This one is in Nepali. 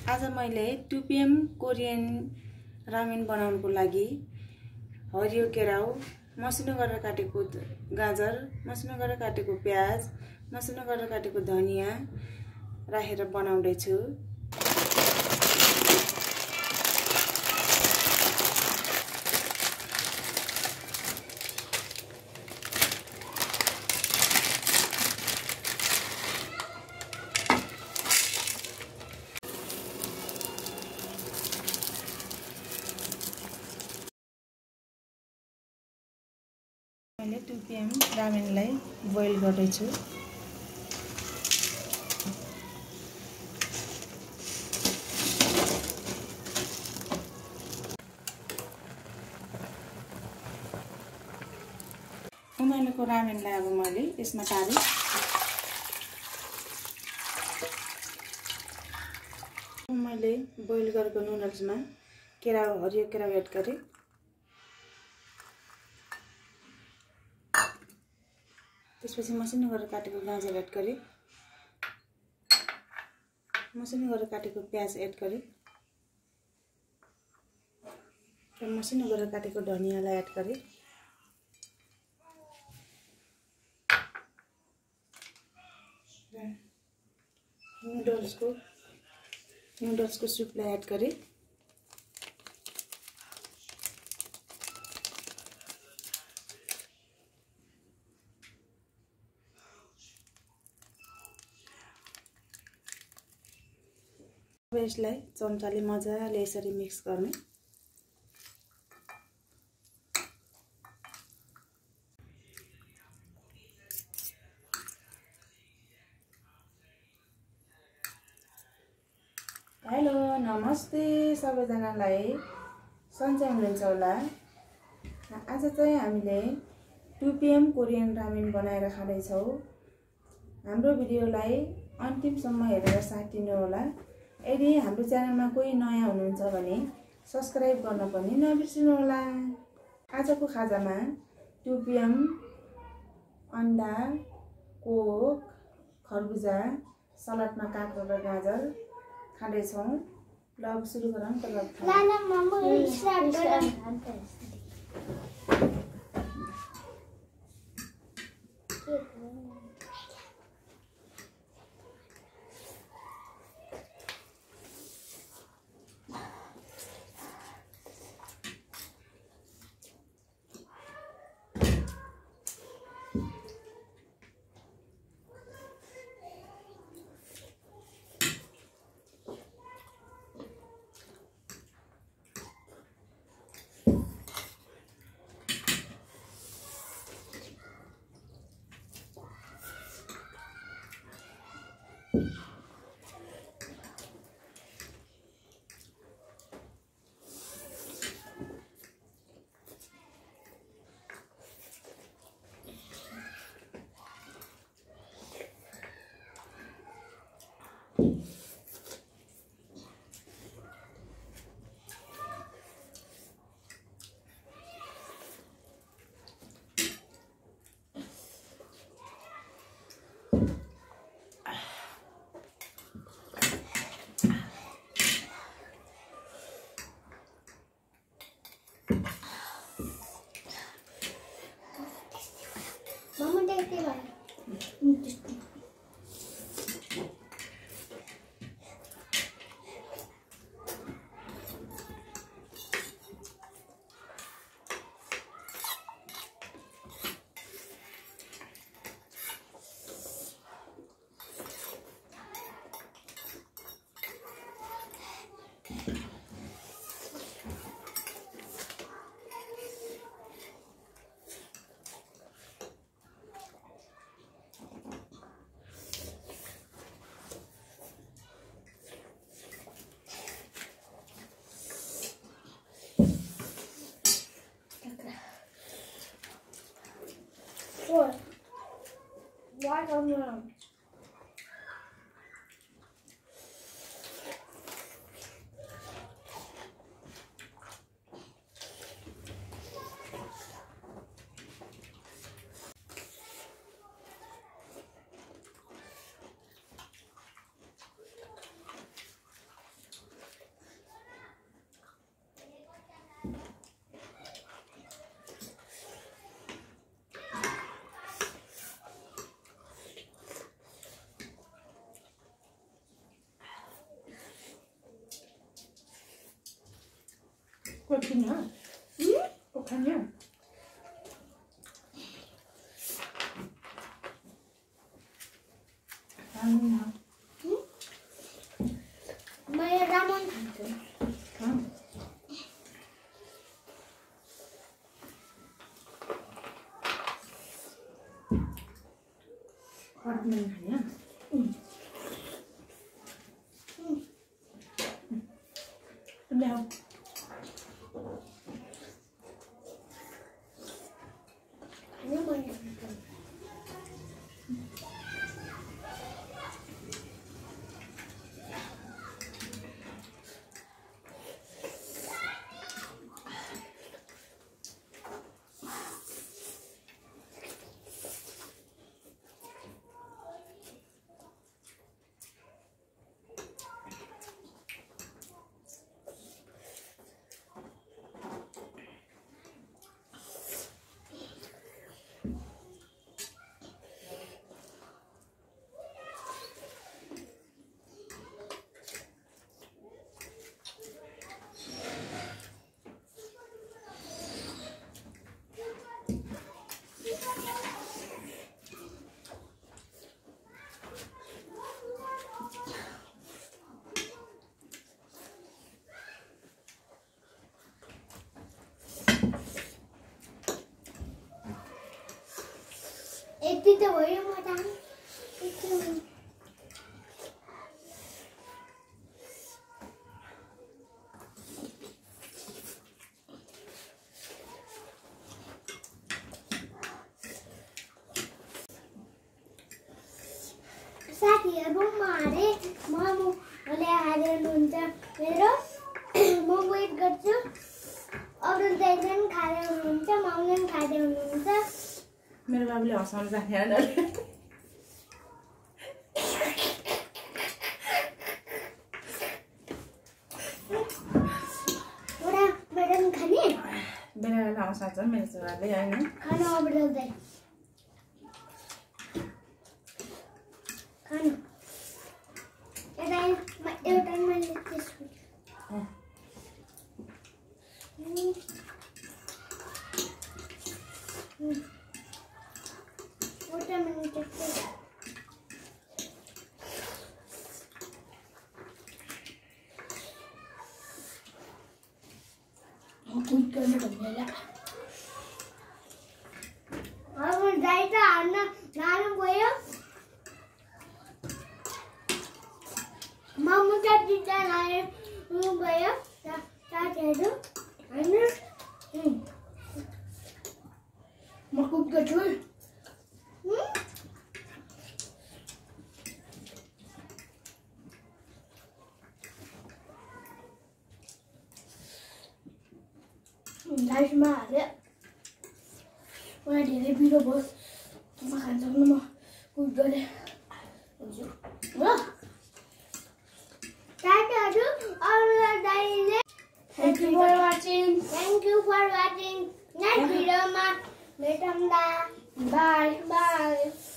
आज मैले 2 PM कोरियन रामेन बनाउनको लागि हरियो केराउ, मसिनो गरेर काटेको गाजर, मसिनो गरेर काटेको प्याज, मसिनो गरेर काटेको धनिया राखेर बनाउँदै छु। मैले 2 PM रामेनलाई बोइल गर्दैछु। उमालेको रामेनलाई अब मैले यसमा तारेँ। मैले बोइल गरेको नुडल्समा हरियो केराउ एड गरेँ। त्यसपछि मसिनो गरेर काटेको गाजर एड गरेँ, मसिनो गरेर काटेको प्याज एड गरेँ र मसिनो गरेर काटेको धनियालाई एड गरेँ। नुडल्सको सुपलाई एड गरेँ। यसलाई चम्चाले मजाले यसरी मिक्स गर्ने। हेलो, नमस्ते सबैजनालाई, सन्चै हुनुहुन्छ होला। आज चाहिँ हामीले 2 PM कोरियन रामेन बनाएर खाँदैछौँ। हाम्रो भिडियोलाई अन्तिमसम्म हेरेर साथ दिनु होला। यदि हाम्रो च्यानलमा कोही नयाँ हुनुहुन्छ भने सब्स्क्राइब गर्न पनि नबिर्सनु होला। आजको खाजामा 2 PM अन्डा, कोक, खरबुजा, सलादमा काँक्रो र गाजर खाँदैछौँ। ल अब सुरु गरौँ Watermelon. Continue. Continue. मैं रामन खान्छु रामेन खाने ल्याऊ खाने मन यति त भयो म त साथीहरु मारे मोमो ल्याएर हुनुहुन्छ मेरो म वेट गर्छु अरु चाहिँ खाएर हुनुहुन्छ मम्मीले पनि खाँदै हुनुहुन्छ मेरो बाबुले हँसाउनु जाने हैन ओरा मैडम खाने बेला बेला हँसाउँछ मेरो छोराले हैन खाना अबडाउँदै खाना एउटा मैले त्यसको एउटा मैले त्यसको कुछ करने बनेगा अब जाइता हान्न लानु गयो मम्मी का टिका लानु गयो साथीहरु हैन म कुक गर्छु लाइफमा हाले मलाई धेरै पिरो भयो म खान सक्नु म कुक गरे हुन्छ ल साथीहरु अरूलाई दाइले thank you for watching next भिडियोमा भेटौँला बाइ